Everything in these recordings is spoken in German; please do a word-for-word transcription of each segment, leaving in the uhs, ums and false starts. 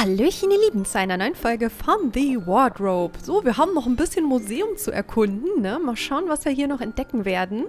Hallöchen, ihr Lieben, zu einer neuen Folge von The Wardrobe. So, wir haben noch ein bisschen Museum zu erkunden, ne? Mal schauen, was wir hier noch entdecken werden.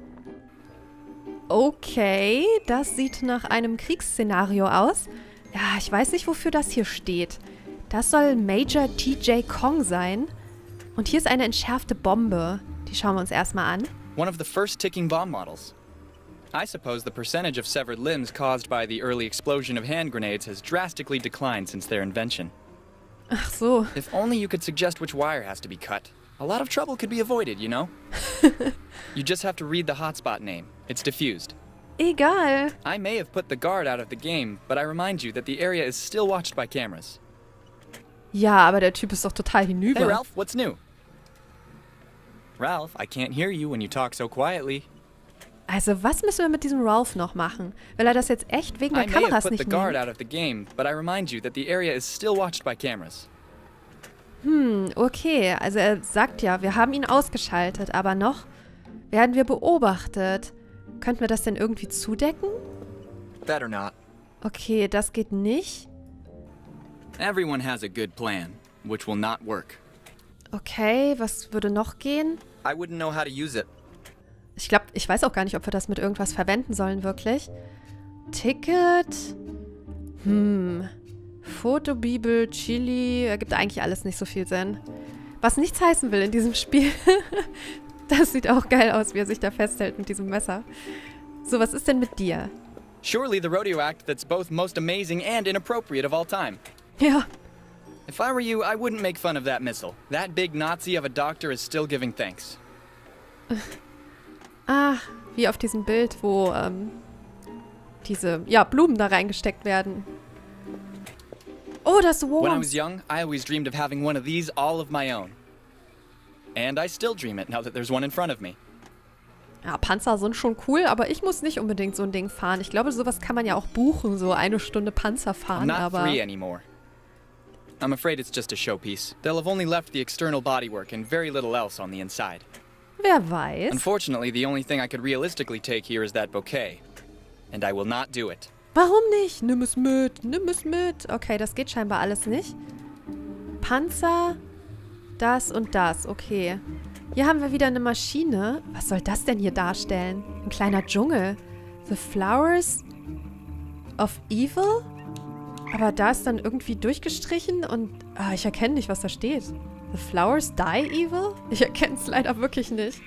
Okay, das sieht nach einem Kriegsszenario aus. Ja, ich weiß nicht, wofür das hier steht. Das soll Major T J Kong sein. Und hier ist eine entschärfte Bombe. Die schauen wir uns erstmal an. One of the first ticking bomb models. I suppose the percentage of severed limbs caused by the early explosion of hand grenades has drastically declined since their invention. Ach so. If only you could suggest which wire has to be cut. A lot of trouble could be avoided, you know? You just have to read the hotspot name. It's diffused. Egal. I may have put the guard out of the game, but I remind you that the area is still watched by cameras. Ja, aber der Typ ist doch total hinüber. Hey, Ralph, what's new? Ralph, I can't hear you when you talk so quietly. Also, was müssen wir mit diesem Ralph noch machen? Will er das jetzt echt wegen der I may have Kameras put the nicht guard nehmen? out of the game, but I remind you that the area is still watched by cameras. Hm, okay. Also er sagt ja, wir haben ihn ausgeschaltet, aber noch werden wir beobachtet. Könnten wir das denn irgendwie zudecken? Better not. Okay, das geht nicht. Everyone has a good plan, which will not work. Okay, was würde noch gehen? I wouldn't know how to use it. Ich glaube, ich weiß auch gar nicht, ob wir das mit irgendwas verwenden sollen, wirklich. Ticket. Hm. Fotobibel, Chili. Ergibt eigentlich alles nicht so viel Sinn. Was nichts heißen will in diesem Spiel. Das sieht auch geil aus, wie er sich da festhält mit diesem Messer. So, was ist denn mit dir? Surely the rodeo act that's both most amazing and inappropriate of all time. Ja. If I were you, I wouldn't make fun of that missile. That big Nazi of a doctor is still giving thanks. Ah, wie auf diesem Bild, wo ähm, diese, ja, Blumen da reingesteckt werden. Oh, das ist When I Worms. was young, I always dreamed of having one of these all of my own. And I still dream it now that there's one in front of me. Ja, Panzer sind schon cool, aber ich muss nicht unbedingt so ein Ding fahren. Ich glaube, sowas kann man ja auch buchen, so eine Stunde Panzer I'm fahren, not aber... three anymore. I'm afraid it's just a showpiece. They'll have only left the external bodywork and very little else on the inside. Wer weiß. Unfortunately, the only thing I could realistically take here is that bouquet. And I will not do it. Warum nicht? Nimm es mit, nimm es mit. Okay, das geht scheinbar alles nicht. Panzer, das und das. Okay. Hier haben wir wieder eine Maschine. Was soll das denn hier darstellen? Ein kleiner Dschungel. The Flowers of Evil? Aber da ist dann irgendwie durchgestrichen und ah, ich erkenne nicht, was da steht. The Flowers Die Evil? Ich erkenne es leider wirklich nicht.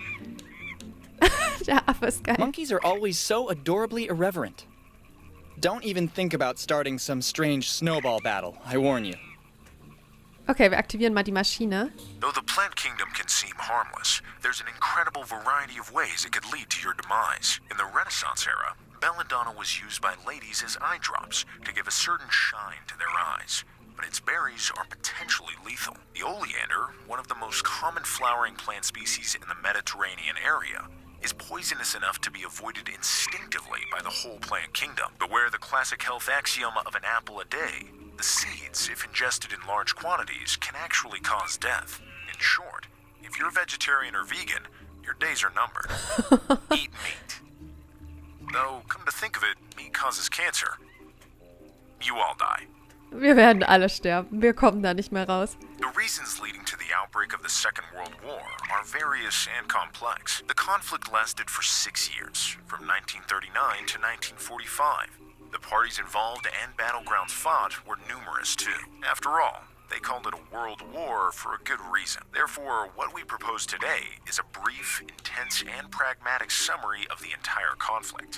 Der Affe ist geil. Monkeys are always so adorably irreverent. Don't even think about starting some strange snowball battle, I warn you. Okay, wir aktivieren mal die Maschine. Though the plant kingdom can seem harmless, there's an incredible variety of ways it could lead to your demise. In the Renaissance era, belladonna was used by ladies as eye drops to give a certain shine to their eyes. But its berries are potentially lethal. The oleander, one of the most common flowering plant species in the Mediterranean area, is poisonous enough to be avoided instinctively by the whole plant kingdom. Beware the classic health axiom of an apple a day. The seeds, if ingested in large quantities, can actually cause death. In short, if you're vegetarian or vegan, your days are numbered. Eat meat. Though, come to think of it, meat causes cancer. You all die. Wir werden alle sterben. Wir kommen da nicht mehr raus. The reasons leading to the outbreak of the Second World War are various and complex. The conflict lasted for six years, from nineteen thirty-nine to nineteen forty-five. The parties involved and battlegrounds fought were numerous too. After all, they called it a world war for a good reason. Therefore, what we propose today is a brief, intense, and pragmatic summary of the entire conflict.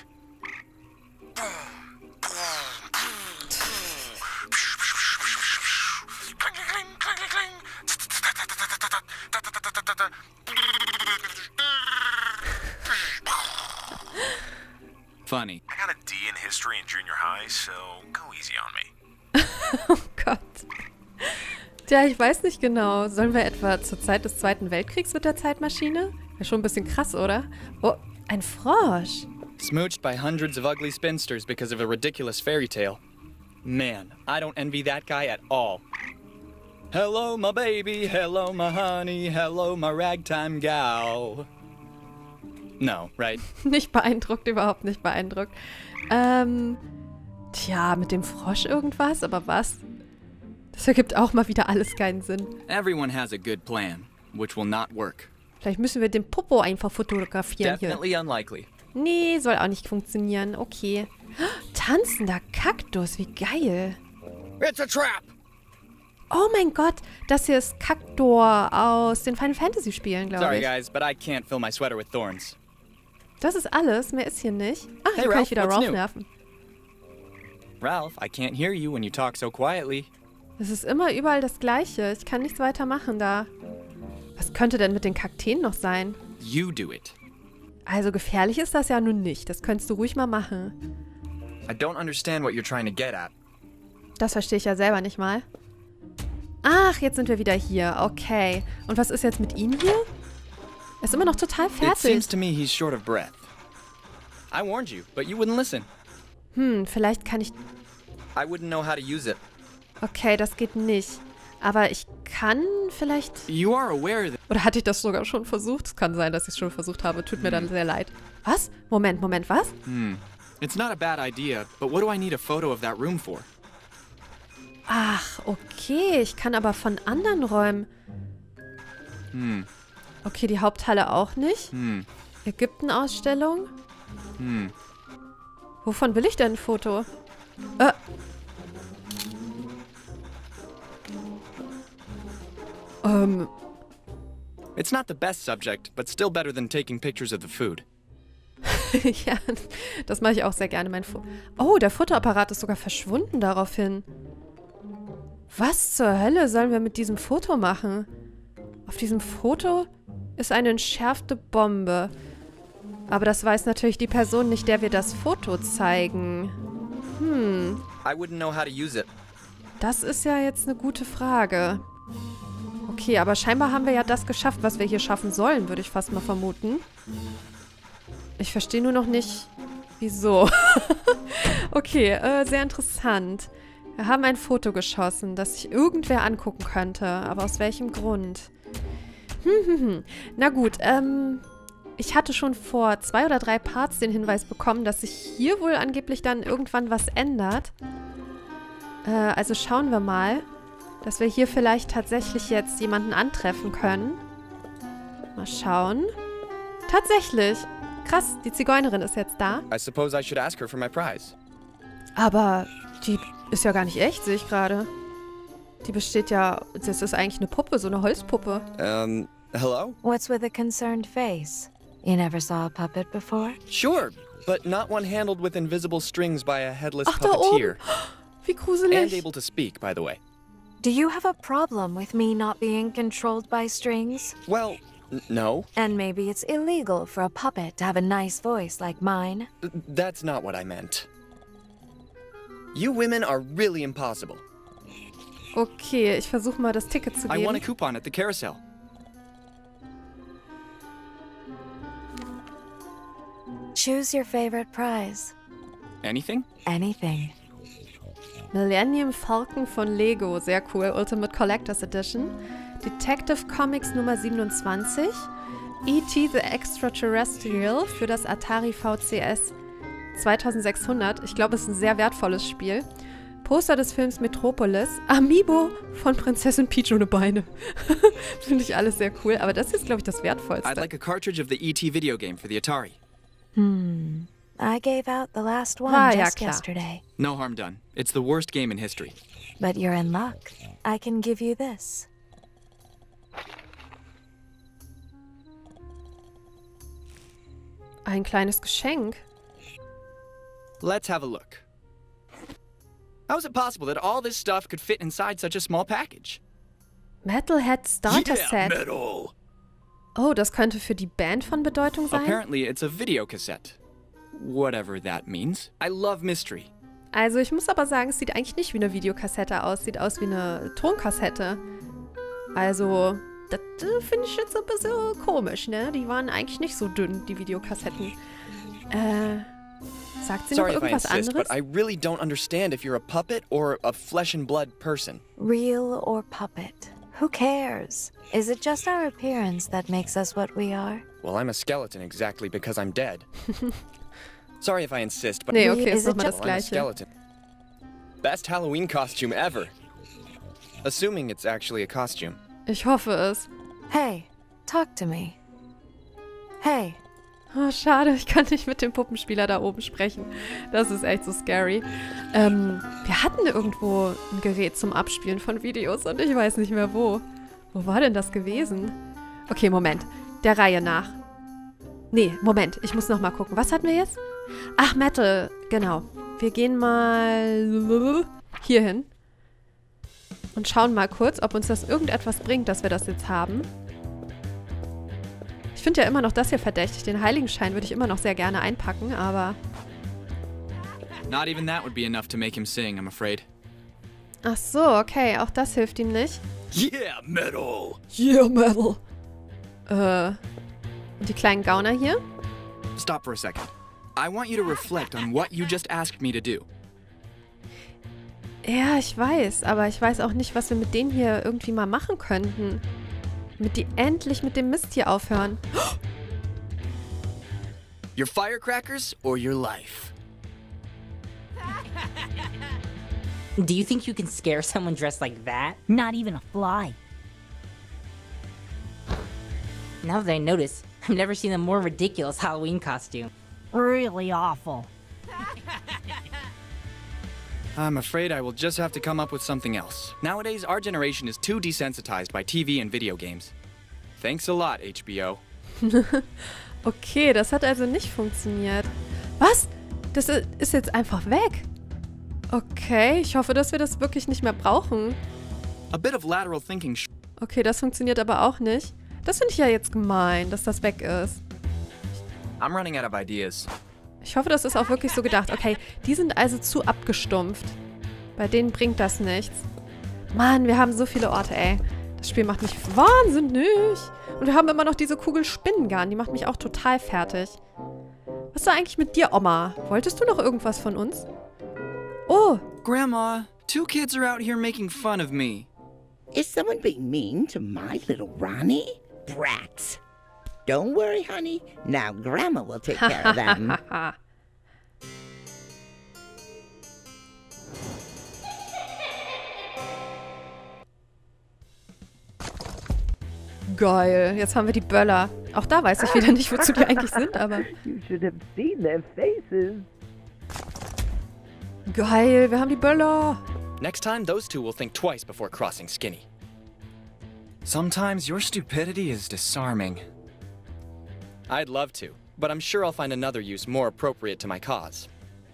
Funny. I got a D in history in junior high, so go easy on me. Oh Gott. Tja, ich weiß nicht genau. Sollen wir etwa zur Zeit des Zweiten Weltkriegs mit der Zeitmaschine? Wäre schon ein bisschen krass, oder? Oh, ein Frosch. Smooched by hundreds of ugly spinsters because of a ridiculous fairy tale. Man, I don't envy that guy at all. Hello, my baby. Hello, my honey. Hello, my ragtime gal. No, right? Nicht beeindruckt, überhaupt nicht beeindruckt. Ähm, tja, mit dem Frosch irgendwas, aber was? Das ergibt auch mal wieder alles keinen Sinn. Everyone has a good plan, which will not work. Vielleicht müssen wir den Popo einfach fotografieren hier. Definitely unlikely. Nee, soll auch nicht funktionieren. Okay. Tanzender Kaktus, wie geil. It's a trap! Oh mein Gott, das hier ist Kaktor aus den Final Fantasy Spielen, glaube Sorry ich. guys, but I can't fill my sweater with thorns. Das ist alles, mehr ist hier nicht. Ah, Hey, hier kann Ralph, ich wieder what's Ralph new? nerven. Ralph, I can't hear you when you talk so quietly. Es ist immer überall das Gleiche. Ich kann nichts weiter machen da. Was könnte denn mit den Kakteen noch sein? You do it. Also gefährlich ist das ja nun nicht. Das könntest du ruhig mal machen. I don't understand what you're trying to get at. Das verstehe ich ja selber nicht mal. Ach, jetzt sind wir wieder hier. Okay. Und was ist jetzt mit ihm hier? Er ist immer noch total It fertig. seems to me he's short of breath. I warned you, but you wouldn't listen. Hm, vielleicht kann ich... I wouldn't know how to use it. Okay, das geht nicht. Aber ich kann vielleicht... You are aware that... Oder hatte ich das sogar schon versucht? Es kann sein, dass ich es schon versucht habe. Tut mir dann sehr leid. Was? Moment, Moment, was? Hmm. It's not a bad idea, but what do I need a photo of that room for? Ach, okay. Ich kann aber von anderen Räumen... Hm. Okay, die Haupthalle auch nicht. Hm. Ägypten-Ausstellung. Hmm. Wovon will ich denn ein Foto? Äh. Ähm... It's not the best subject, but still better than taking pictures of the food. Ja, das mache ich auch sehr gerne. Mein Fo oh, der Fotoapparat ist sogar verschwunden daraufhin. Was zur Hölle sollen wir mit diesem Foto machen? Auf diesem Foto ist eine entschärfte Bombe. Aber das weiß natürlich die Person nicht, der wir das Foto zeigen. Hm, I wouldn't know how to use it. das ist ja jetzt eine gute Frage. Okay, aber scheinbar haben wir ja das geschafft, was wir hier schaffen sollen, würde ich fast mal vermuten. Ich verstehe nur noch nicht, wieso. Okay, äh, sehr interessant. Wir haben ein Foto geschossen, das sich irgendwer angucken könnte. Aber aus welchem Grund? Hm, hm, hm. Na gut, ähm... ich hatte schon vor zwei oder drei Parts den Hinweis bekommen, dass sich hier wohl angeblich dann irgendwann was ändert. Äh, also schauen wir mal, dass wir hier vielleicht tatsächlich jetzt jemanden antreffen können. Mal schauen. Tatsächlich. Krass, die Zigeunerin ist jetzt da. I suppose I should ask her for my prize. Aber die ist ja gar nicht echt, sehe ich gerade. Die besteht ja... Das ist eigentlich eine Puppe, so eine Holzpuppe. Um, hello? What's with a concerned face? You never saw a puppet before? Sure, but not one handled with invisible strings by a headless Ach, da oben. puppeteer. Wie And gruselig. able to speak, by the way. Do you have a problem with me not being controlled by strings? Well, n- no. And maybe it's illegal for a puppet to have a nice voice like mine? Th- That's not what I meant. You women are really impossible. Okay, ich versuche mal das Ticket zu I won a geben. coupon at the carousel. Choose your favorite prize. Anything? Anything. Millennium Falcon von Lego, sehr cool. Ultimate Collectors Edition. Detective Comics Nummer siebenundzwanzig. E T the Extraterrestrial für das Atari V C S zweitausendsechshundert. Ich glaube, es ist ein sehr wertvolles Spiel. Poster des Films Metropolis. Amiibo von Prinzessin Peach ohne Beine. Finde ich alles sehr cool. Aber das hier ist, glaube ich, das Wertvollste. I'd like a cartridge of the E T video game for the Atari. Hmm. I gave out the last one Ah, ja, just klar. yesterday. No harm done. It's the worst game in history. But you're in luck. I can give you this. Ein kleines Geschenk. Let's have a look. How is it possible that all this stuff could fit inside such a small package? Metalhead Starter yeah, Set. metal! Oh, das könnte für die Band von Bedeutung sein. Apparently it's a video cassette. Whatever that means. I love mystery. Also ich muss aber sagen, es sieht eigentlich nicht wie eine Videokassette aus. Sieht aus wie eine Tonkassette. Also, das äh, finde ich jetzt ein bisschen komisch, ne? Die waren eigentlich nicht so dünn, die Videokassetten. Äh, sagt sie noch Sorry if I irgendwas insist, anderes? but I really don't understand if you're a puppet or a flesh and blood person. Real or puppet? Who cares? Is it just our appearance that makes us what we are? Well, I'm a skeleton exactly because I'm dead. Sorry if I insist, but Nee, Wie- okay, is ist nochmal it das well, I'm a Gleiche. skeleton. Best Halloween costume ever. Assuming it's actually a costume. Ich hoffe es. Hey, talk to me. Hey. Oh, schade, ich kann nicht mit dem Puppenspieler da oben sprechen. Das ist echt so scary. Ähm, wir hatten irgendwo ein Gerät zum Abspielen von Videos und ich weiß nicht mehr wo. Wo war denn das gewesen? Okay, Moment. Der Reihe nach. Nee, Moment. Ich muss noch mal gucken. Was hatten wir jetzt? Ach, Metal. Genau. Wir gehen mal hier hin. Und schauen mal kurz, ob uns das irgendetwas bringt, dass wir das jetzt haben. Ich finde ja immer noch das hier verdächtig. Den Heiligenschein würde ich immer noch sehr gerne einpacken, aber... Not even that would be enough to make him sing, I'm afraid. Ach so, okay. Auch das hilft ihm nicht. Yeah, metal! Yeah, Metal! Äh... Und die kleinen Gauner hier? Stop for a second. I want you to reflect on what you just asked me to do. Ja, ich weiß. Aber ich weiß auch nicht, was wir mit denen hier irgendwie mal machen könnten. Damit die endlich mit dem Mist hier aufhören. Your firecrackers or your life? Do you think you can scare someone dressed like that? Not even a fly. Now that I notice, I've never seen a more ridiculous Halloween costume. Really awful. I'm afraid I will just have to come up with something else. Nowadays, our generation is too desensitized by T V and video games. Thanks a lot, H B O. Okay, das hat also nicht funktioniert. Was? Das ist jetzt einfach weg? Okay, ich hoffe, dass wir das wirklich nicht mehr brauchen. A bit of lateral thinking. Okay, das funktioniert aber auch nicht. Das finde ich ja jetzt gemein, dass das weg ist. I'm running out of ideas. Ich hoffe, das ist auch wirklich so gedacht. Okay, die sind also zu abgestumpft. Bei denen bringt das nichts. Mann, wir haben so viele Orte, ey. Das Spiel macht mich wahnsinnig. Und wir haben immer noch diese Kugelspinnengarn. Die macht mich auch total fertig. Was ist da eigentlich mit dir, Oma? Wolltest du noch irgendwas von uns? Oh. Grandma, two kids are out here making fun of me. Is someone being mean to my little Ronnie? Brats. Don't worry, honey. Now Grandma will take care of them. Geil. Jetzt haben wir die Böller. Auch da weiß ich wieder nicht, wozu die eigentlich sind, aber... You should have seen their faces. Geil, wir haben die Böller. Next time, those two will think twice before crossing Skinny. Sometimes your stupidity is disarming. I'd love to, but I'm sure I'll find another use more appropriate to my cause.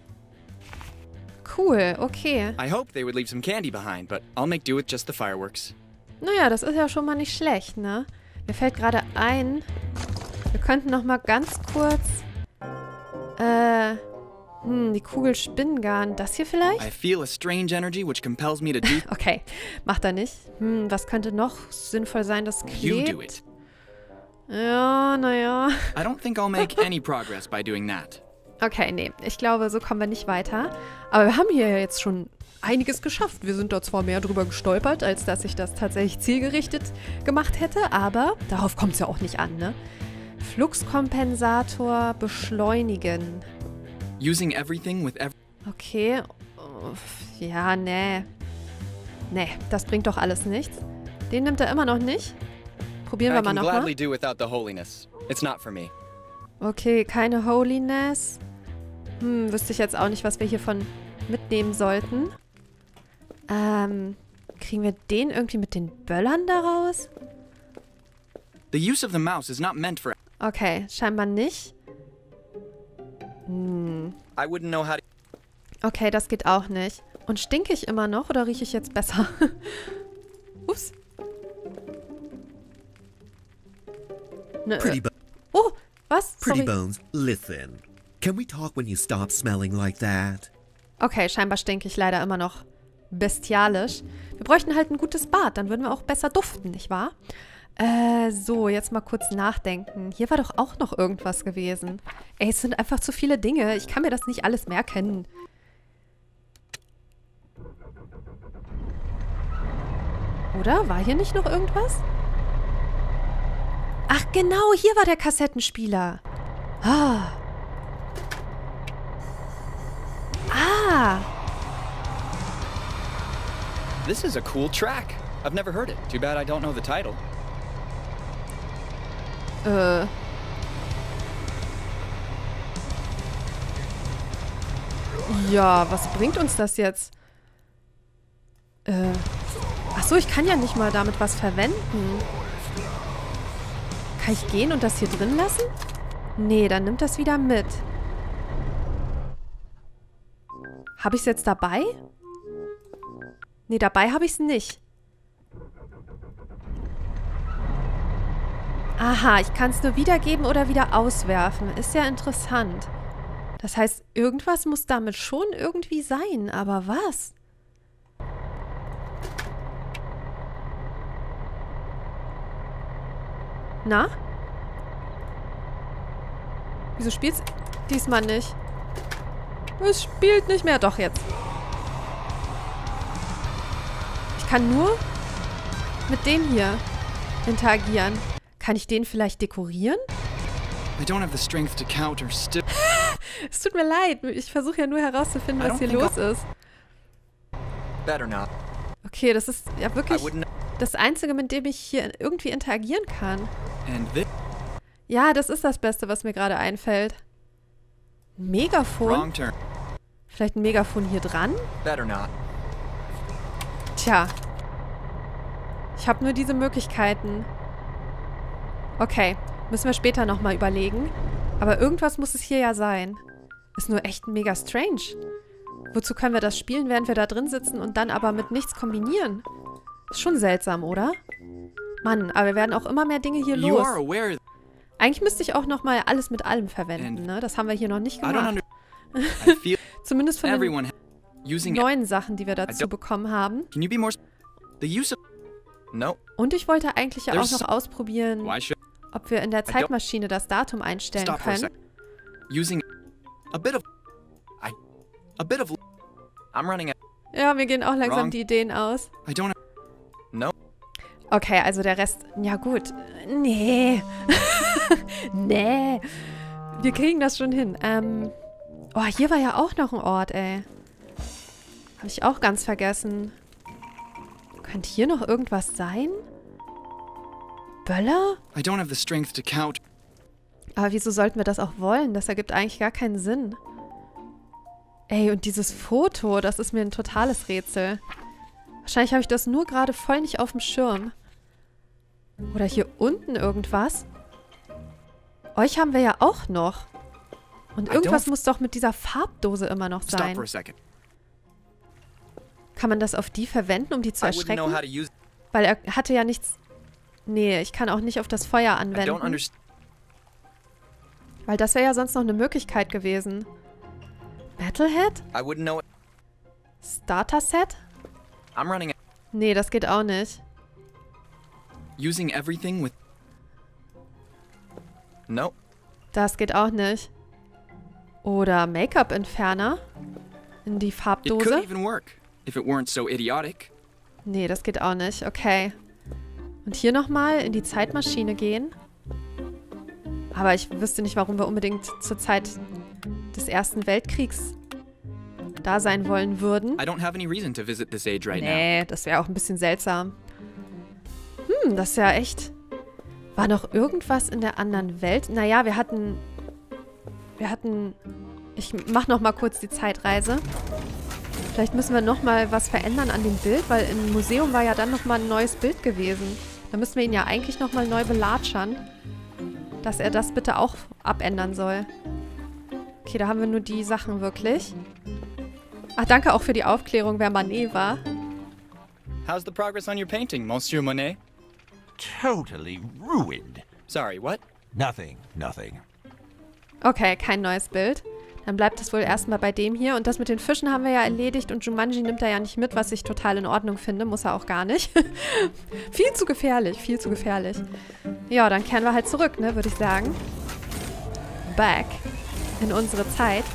Cool, okay. I hope they would leave some candy behind, but I'll make do with just the fireworks. Naja, das ist ja schon mal nicht schlecht, ne? Mir fällt gerade ein, wir könnten noch mal ganz kurz, äh, hm, die Kugelspinnengarn. Das hier vielleicht? I feel a strange energy which compels me to do... Okay, macht er nicht. Hm, was könnte noch sinnvoll sein, das klebt? You do it. Ja, naja. I don't think I'll make any progress by doing that. Okay, nee. Ich glaube, so kommen wir nicht weiter. Aber wir haben hier ja jetzt schon einiges geschafft. Wir sind da zwar mehr drüber gestolpert, als dass ich das tatsächlich zielgerichtet gemacht hätte, aber darauf kommt es ja auch nicht an, ne? Fluxkompensator beschleunigen. Using everything with every... Okay. Ja, nee. Nee, das bringt doch alles nichts. Den nimmt er immer noch nicht. Probieren wir I mal can nochmal. gladly do without the holiness. It's not for me. Okay, keine Holiness. Hm, wüsste ich jetzt auch nicht, was wir hiervon mitnehmen sollten. Ähm, kriegen wir den irgendwie mit den Böllern daraus? The use of the mouse is not meant for... Okay, scheinbar nicht. Hm. I wouldn't know how to... Okay, das geht auch nicht. Und stinke ich immer noch oder rieche ich jetzt besser? Ups. Ne, Pretty Bo- oh, was? Pretty Sorry. Bones, listen. Can we talk when you stop smelling like that? Okay, scheinbar stinke ich leider immer noch bestialisch. Wir bräuchten halt ein gutes Bad, dann würden wir auch besser duften, nicht wahr? Äh, so, jetzt mal kurz nachdenken. Hier war doch auch noch irgendwas gewesen. Ey, es sind einfach zu viele Dinge. Ich kann mir das nicht alles merken. Oder? War hier nicht noch irgendwas? Ach genau, hier war der Kassettenspieler. Ah. Ah. This is a cool track. I've never heard it. Too bad I don't know the title. Äh. Ja, was bringt uns das jetzt? Äh. Achso, ich kann ja nicht mal damit was verwenden. Kann ich gehen und das hier drin lassen? Nee, dann nimmt das wieder mit. Habe ich es jetzt dabei? Nee, dabei habe ich es nicht. Aha, ich kann es nur wiedergeben oder wieder auswerfen. Ist ja interessant. Das heißt, irgendwas muss damit schon irgendwie sein. Aber was? Na? Wieso spielt's diesmal nicht? Es spielt nicht mehr. Doch, jetzt. Ich kann nur mit dem hier interagieren. Kann ich den vielleicht dekorieren? I don't have the strength to counter still. Es tut mir leid. Ich versuche ja nur herauszufinden, was hier los ist. Better not. Okay, das ist ja wirklich I wouldn't. das Einzige, mit dem ich hier irgendwie interagieren kann. And this. Ja, das ist das Beste, was mir gerade einfällt. Ein Megafon? Wrong turn. Vielleicht ein Megafon hier dran? Better not. Tja. Ich habe nur diese Möglichkeiten. Okay, müssen wir später nochmal überlegen. Aber irgendwas muss es hier ja sein. Ist nur echt mega strange. Wozu können wir das spielen, während wir da drin sitzen und dann aber mit nichts kombinieren? Ist schon seltsam, oder? Mann, aber wir werden auch immer mehr Dinge hier You los. are aware. Eigentlich müsste ich auch nochmal alles mit allem verwenden, And ne? Das haben wir hier noch nicht I don't gemacht. under. I feel Zumindest von den everyone using it. neuen Sachen, die wir dazu don't- bekommen haben. Can you be more? sp- The use of. No. Und ich wollte eigentlich ja auch There's noch so- ausprobieren, Why should ob wir in der don't- Zeitmaschine das Datum einstellen stop for a können. sec? Using a bit of. I. A bit of. I'm running out. Ja, mir gehen auch langsam Wrong. die Ideen aus. I don't. No. Okay, also der Rest, ja gut. Nee. Nee. Wir kriegen das schon hin. Ähm, oh, hier war ja auch noch ein Ort, ey. Habe ich auch ganz vergessen. Könnte hier noch irgendwas sein? Böller? I don't have the strength to count. Aber wieso sollten wir das auch wollen? Das ergibt eigentlich gar keinen Sinn. Ey, und dieses Foto, das ist mir ein totales Rätsel. Wahrscheinlich habe ich das nur gerade voll nicht auf dem Schirm. Oder hier unten irgendwas. Euch haben wir ja auch noch. Und I irgendwas don't- muss doch mit dieser Farbdose immer noch Stop sein. for a second. Kann man das auf die verwenden, um die zu I wouldn't know erschrecken? how to use. Weil er hatte ja nichts... Nee, ich kann auch nicht auf das Feuer I don't anwenden. understand. Weil das wäre ja sonst noch eine Möglichkeit gewesen. Metalhead? I wouldn't know it. Starter Set? I'm running out. Nee, das geht auch nicht. Using everything with. No. Das geht auch nicht. Oder Make-up-Entferner? In die It could Farbdose? even work if it weren't so idiotic. Nee, das geht auch nicht. Okay. Und hier nochmal in die Zeitmaschine gehen. Aber ich wüsste nicht, warum wir unbedingt zur Zeit des Ersten Weltkriegs da sein wollen würden. I don't have any reason to visit this age right now. Nee, das wäre auch ein bisschen seltsam. Hm, das ist ja echt... War noch irgendwas in der anderen Welt? Naja, wir hatten... Wir hatten... Ich mach noch mal kurz die Zeitreise. Vielleicht müssen wir noch mal was verändern an dem Bild, weil im Museum war ja dann noch mal ein neues Bild gewesen. Da müssen wir ihn ja eigentlich noch mal neu belatschern, dass er das bitte auch abändern soll. Okay, da haben wir nur die Sachen wirklich. Ach, danke auch für die Aufklärung, wer Manet war. How's the progress on your painting, Monsieur Monet? Totally ruined. Sorry, what? Nothing, nothing. Okay, kein neues Bild. Dann bleibt es wohl erstmal bei dem hier. Und das mit den Fischen haben wir ja erledigt. Und Jumanji nimmt er ja nicht mit, was ich total in Ordnung finde. Muss er auch gar nicht. Viel zu gefährlich, viel zu gefährlich. Ja, dann kehren wir halt zurück, ne, würde ich sagen. Back in unsere Zeit.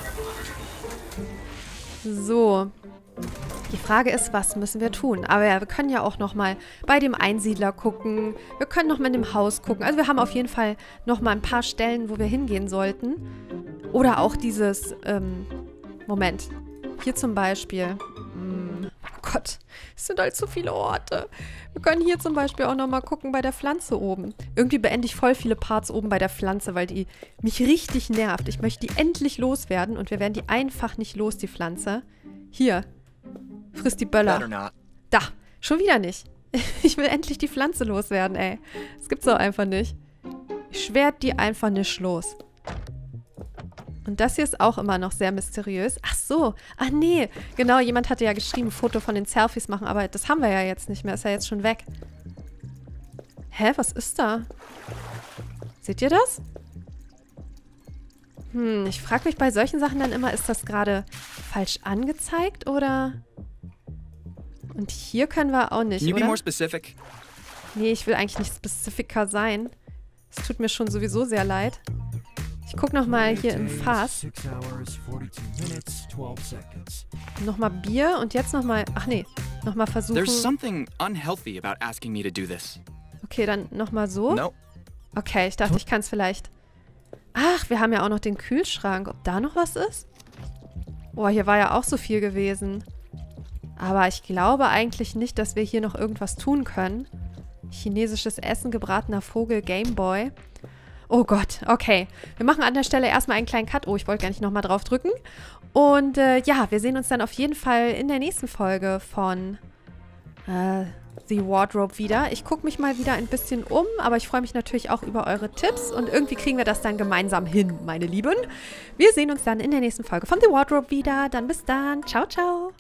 So. Die Frage ist, was müssen wir tun? Aber ja, wir können ja auch noch mal bei dem Einsiedler gucken. Wir können noch mal in dem Haus gucken. Also wir haben auf jeden Fall noch mal ein paar Stellen, wo wir hingehen sollten. Oder auch dieses, ähm, Moment. Hier zum Beispiel. Hm, Gott, es sind halt zu viele Orte. Wir können hier zum Beispiel auch nochmal gucken bei der Pflanze oben. Irgendwie beende ich voll viele Parts oben bei der Pflanze, weil die mich richtig nervt. Ich möchte die endlich loswerden und wir werden die einfach nicht los, die Pflanze. Hier, frisst die Böller. Da, schon wieder nicht. Ich will endlich die Pflanze loswerden, ey. Das gibt's doch einfach nicht. Ich werd die einfach nicht los. Und das hier ist auch immer noch sehr mysteriös. Ach so. Ach nee. Genau, jemand hatte ja geschrieben, Foto von den Selfies machen. Aber das haben wir ja jetzt nicht mehr. Ist ja jetzt schon weg. Hä? Was ist da? Seht ihr das? Hm, ich frage mich bei solchen Sachen dann immer, ist das gerade falsch angezeigt oder... Und hier können wir auch nicht, Can you be oder? more specific? Nee, ich will eigentlich nicht spezifischer sein. Es tut mir schon sowieso sehr leid. Ich guck nochmal hier im Fass. Nochmal Bier und jetzt nochmal... Ach nee, nochmal versuchen... There's something unhealthy about asking me to do this. Okay, dann nochmal so. No. Okay, ich dachte, ich kann es vielleicht... Ach, wir haben ja auch noch den Kühlschrank. Ob da noch was ist? Boah, hier war ja auch so viel gewesen. Aber ich glaube eigentlich nicht, dass wir hier noch irgendwas tun können. Chinesisches Essen, gebratener Vogel, Gameboy. Oh Gott, okay. Wir machen an der Stelle erstmal einen kleinen Cut. Oh, ich wollte gar nicht nochmal drauf drücken. Und äh, ja, wir sehen uns dann auf jeden Fall in der nächsten Folge von äh, The Wardrobe wieder. Ich gucke mich mal wieder ein bisschen um, aber ich freue mich natürlich auch über eure Tipps. Und irgendwie kriegen wir das dann gemeinsam hin, meine Lieben. Wir sehen uns dann in der nächsten Folge von The Wardrobe wieder. Dann bis dann. Ciao, ciao.